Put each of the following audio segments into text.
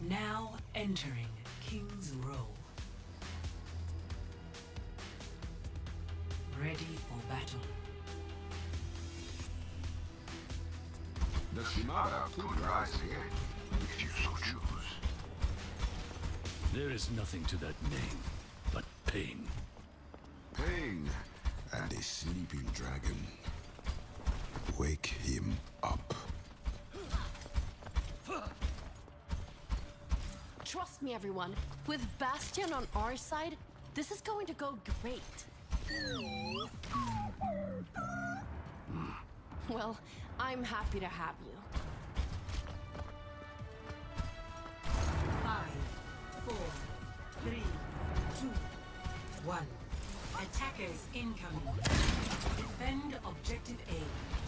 Now entering King's Row. Ready for battle. The Shimada could rise again, if you so choose. There is nothing to that name but pain. Pain and a sleeping dragon. Wake him up. Trust me, everyone. With Bastion on our side, this is going to go great. Well, I'm happy to have you. 5, 4, 3, 2, 1. Attackers incoming. Defend objective A.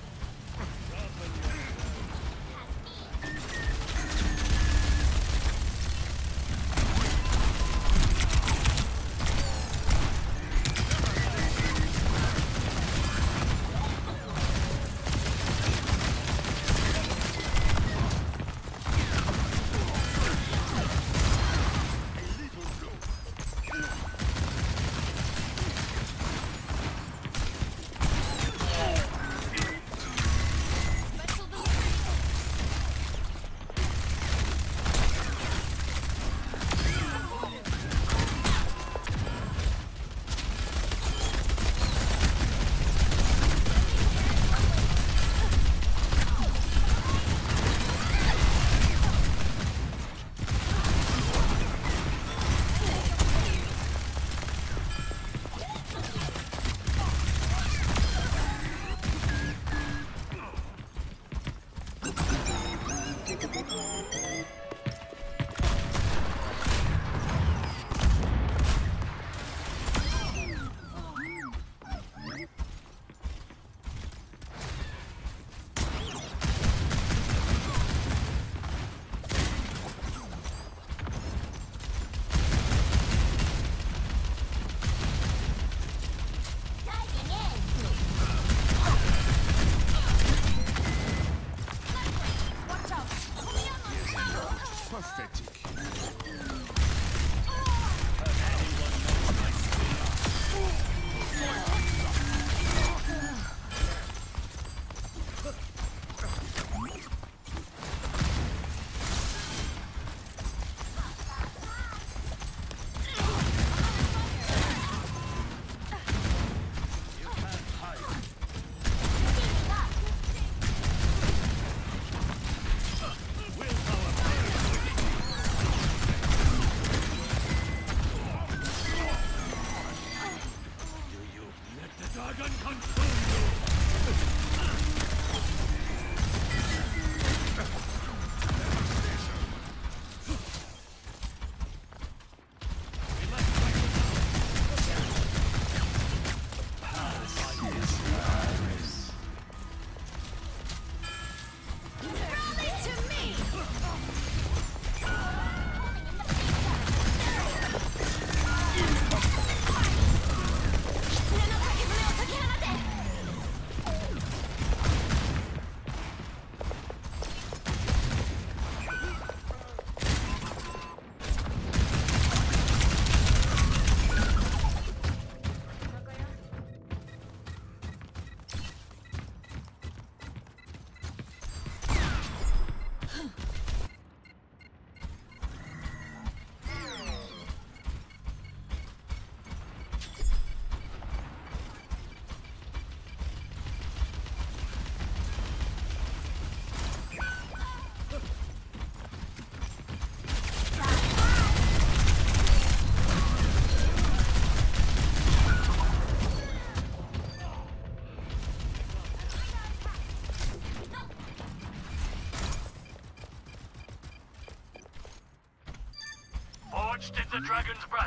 Forged in the dragon's breath.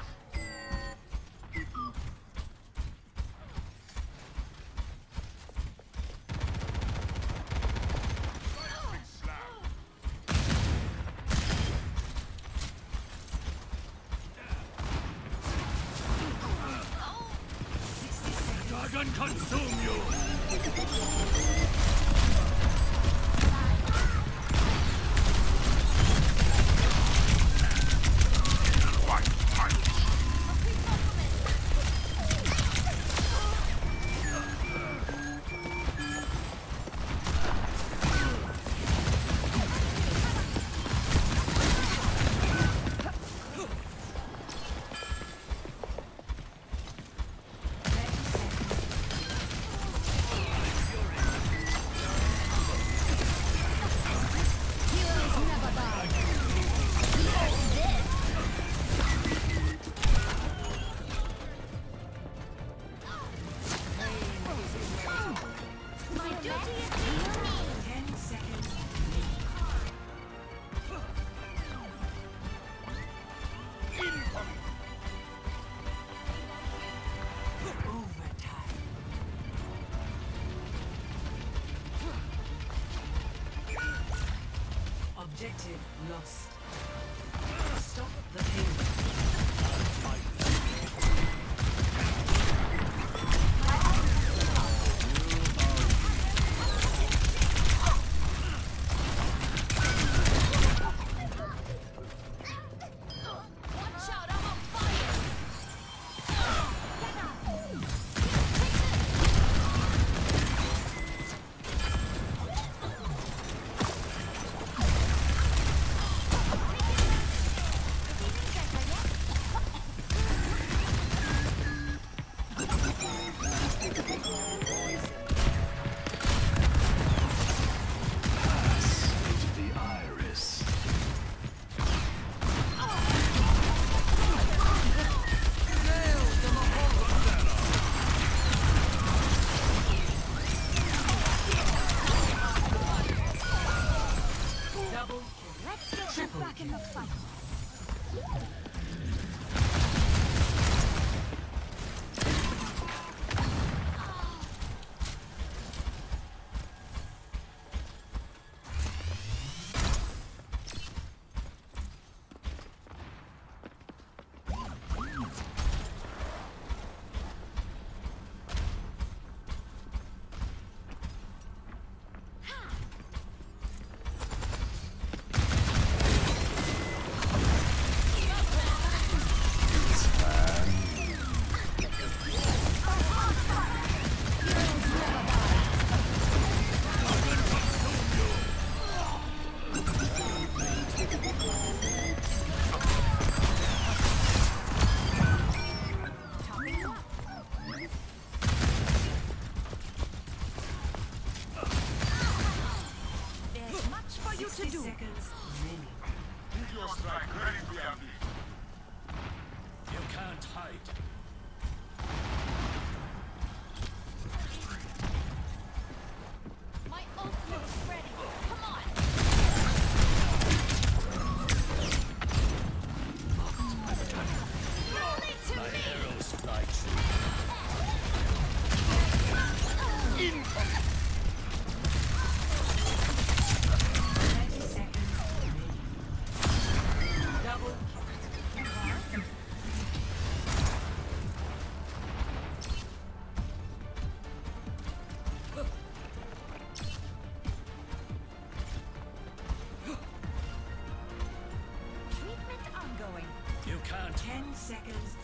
Dragon consume you! Objective lost. Stop the payload. Watch out, I'm on fire! Into the iris. Double Let's get Triple you back in the fight. There's much for you to 60 do. seconds remaining. Your strike ready, BMB. You can't hide. My ultimate is ready. Come on! Rally to My me! arrows fly true. 30 seconds remaining. Double kill. Treatment ongoing. You can't. 10 seconds